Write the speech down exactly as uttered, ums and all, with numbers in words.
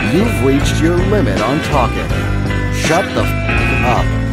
You've reached your limit on talking. Shut the f up.